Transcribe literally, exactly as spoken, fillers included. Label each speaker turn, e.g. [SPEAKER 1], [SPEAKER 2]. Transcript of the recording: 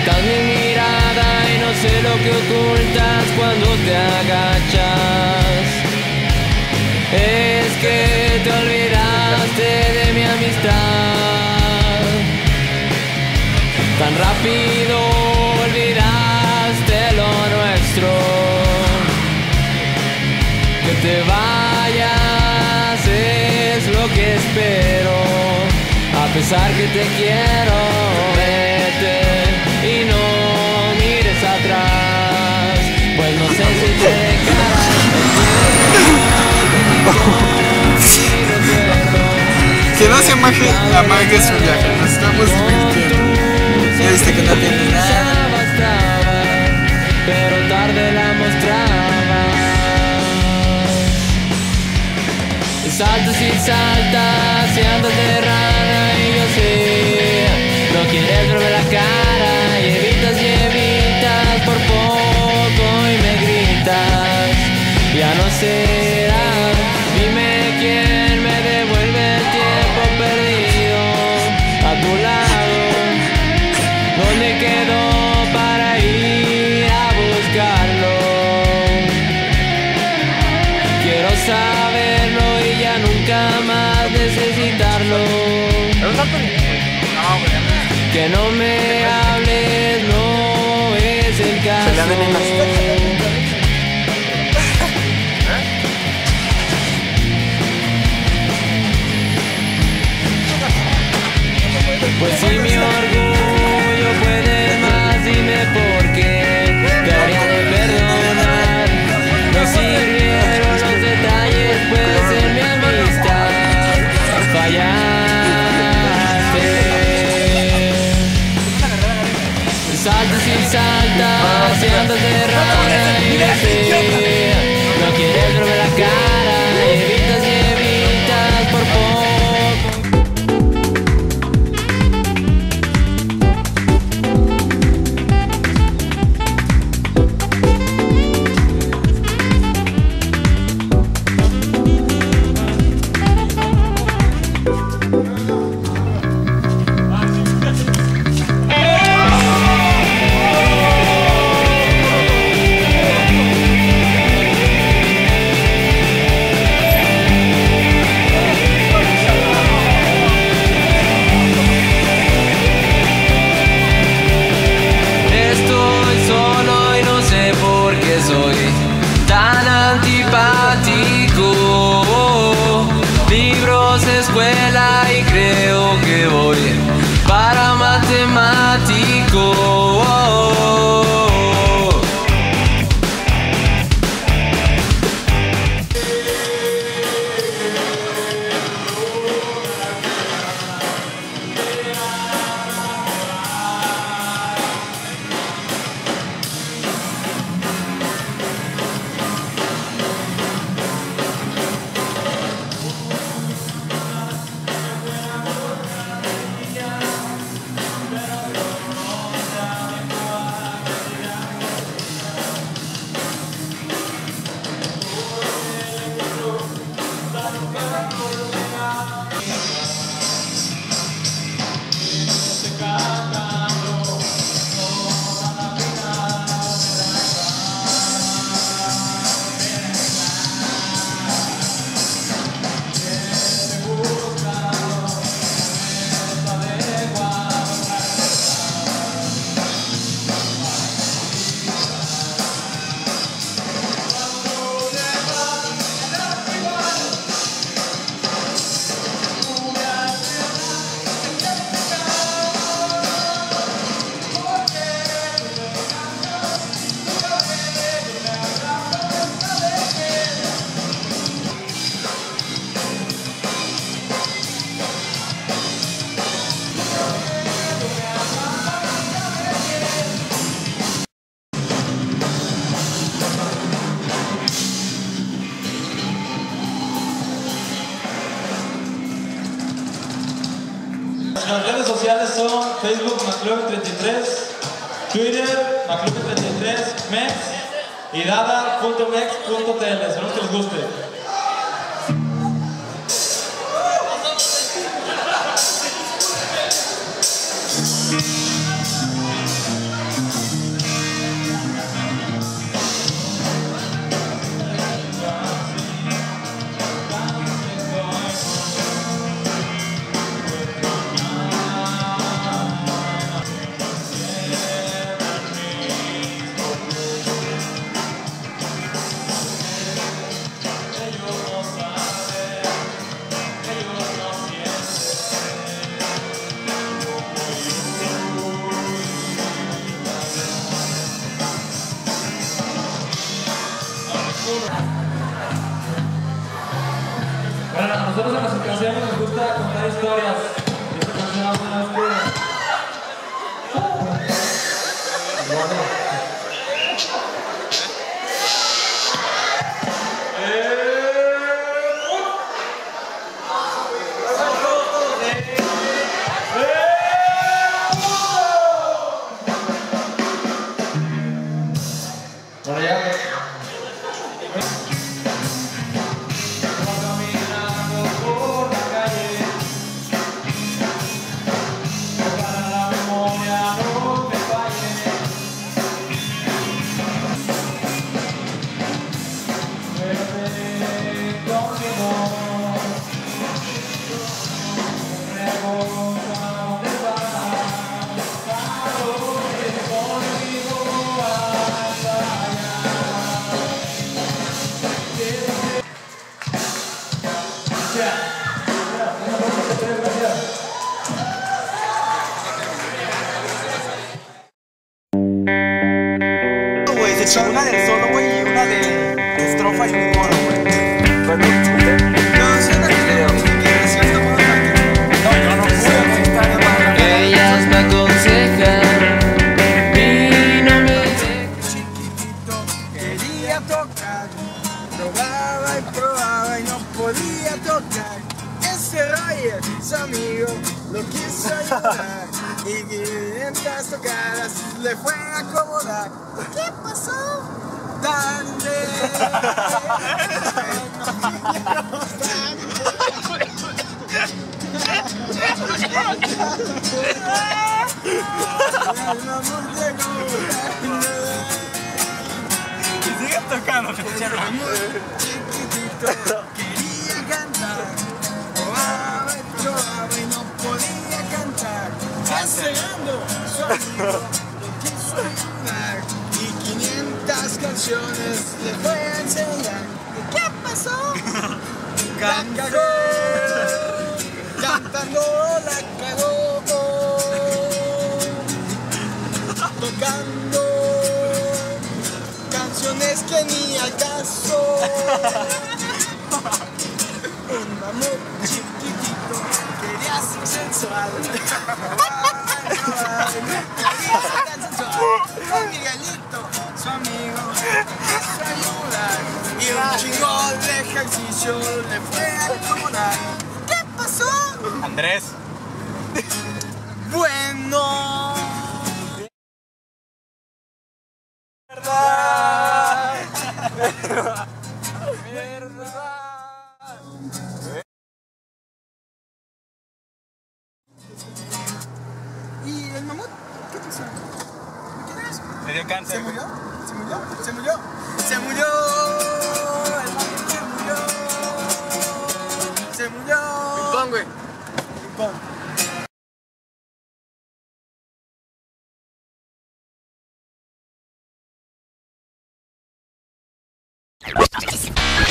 [SPEAKER 1] Captas mi mirada y no sé lo que ocultas cuando te agachas. Es que te olvidaste de mi amistad. Tan rápido olvidaste lo nuestro. Que te vayas es lo que espero. A pesar que te quiero, vete y no mires atrás. Pues no sé si te dejarás.
[SPEAKER 2] Que no se amague, amague su viaje, nos estamos divirtiendo. Ya viste que no tiene nada.
[SPEAKER 1] Pero tarde la mostrabas. Y saltas y saltas y andas de rana y yo sé. No quieres verme la cara y evitas y evitas por poco y me gritas. Ya no será, dime quién me devuelve el tiempo perdido a tu lado. ¿Dónde quedó para ir a buscarlo? Quiero saberlo y ya nunca más necesitarlo. Que no me hables, no es el caso. Pues si mi orgullo puede más, dime por qué te habría de perdonar. No sirvieron los detalles, pues en mi amistad fallaste. Saltas y saltas y andas de rana y no sé. No quieres verme la cara y evitas y evitas por poco. Escuela y creo que voy para matemático.
[SPEAKER 3] Las redes sociales son Facebook McLovin treinta y tres, Twitter McLovin treinta y tres, Mex y dada punto mex punto t l. Esperamos que les guste. nosotros en nuestras canciones nos gusta contar historias. Y esta canción habla de una vez Bueno, ya. Caminando por la calle, para la memoria no me falle. Verte conmigo, pregunta dónde vas, a dónde conmigo hasta allá.
[SPEAKER 2] Güey, se echó una del solo, güey, y una de estrofa y un coro, güey. No, sí, no creo. No, yo no puedo, güey.
[SPEAKER 1] Ellas me aconsejan y no me dejan.
[SPEAKER 2] Chiquitito quería tocar, probaba y probaba y no podía tocar. Ese Roger, su amigo, lo quiso ayudar y quinientas tocadas le fue a acomodar. ¿Qué pasó? Tarde. Y sigue tocando, chiquitito quería cantar, probaba y probaba y no podía cantar. Acelerando su amigo lo quiso ayudar y quinientas canciones le fue a enseñar. ¿Qué pasó? La cagó, cantando la cagó, tocando canciones que ni al caso. Un mamut chiquitito quería ser sensual. Un Miguelito, su amigo, quiso ayudar y un chingo de ejercicio le fue a acomodar. ¿Qué pasó?
[SPEAKER 4] Andrés.
[SPEAKER 2] Bueno. Verdad. Verdad. ¿Y el mamut? ¿Qué pasó? ¿Qué es?
[SPEAKER 4] Le dio cáncer.
[SPEAKER 2] ¿Se murió? ¿Se murió? ¿Se murió? ¡Se murió! El mamut se murió. ¡Se murió! Ping-pong, güey. Ping-pong.